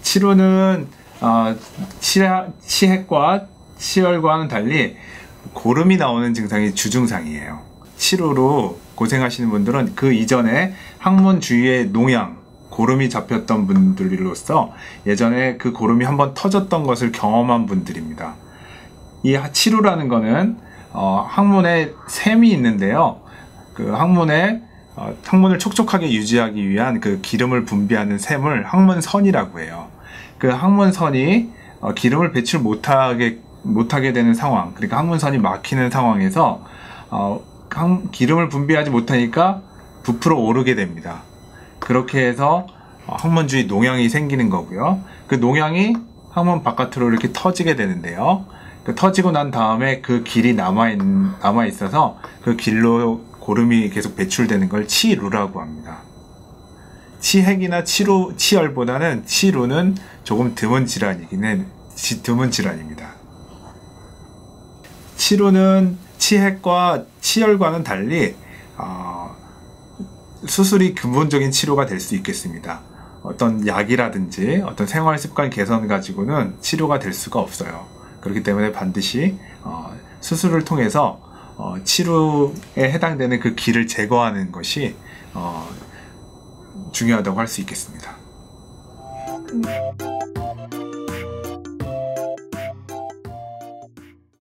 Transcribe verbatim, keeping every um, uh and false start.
치루는 어, 치아, 치핵과 치열과는 달리 고름이 나오는 증상이 주증상이에요. 치루로 고생하시는 분들은 그 이전에 항문 주위에 농양, 고름이 잡혔던 분들로서 예전에 그 고름이 한번 터졌던 것을 경험한 분들입니다. 이 치루라는 거는 어, 항문에 샘이 있는데요. 그 항문에 어, 항문을 촉촉하게 유지하기 위한 그 기름을 분비하는 샘을 항문선이라고 해요. 그 항문선이 어, 기름을 배출 못하게 못하게 되는 상황, 그러니까 항문선이 막히는 상황에서 어, 항, 기름을 분비하지 못하니까 부풀어 오르게 됩니다. 그렇게 해서 어, 항문 주위 농양이 생기는 거고요. 그 농양이 항문 바깥으로 이렇게 터지게 되는데요. 그 터지고 난 다음에 그 길이 남아, 남아 있어서 그 길로 고름이 계속 배출되는 걸 치루라고 합니다. 치핵이나 치루, 치열보다는 치루는 조금 드문 질환이긴 해, 드문 질환입니다. 치루는 치핵과 치열과는 달리 어, 수술이 근본적인 치료가 될 수 있겠습니다. 어떤 약이라든지 어떤 생활습관 개선 가지고는 치료가 될 수가 없어요. 그렇기 때문에 반드시 어, 수술을 통해서 어, 치료에 해당되는 그 길을 제거하는 것이 어, 중요하다고 할 수 있겠습니다.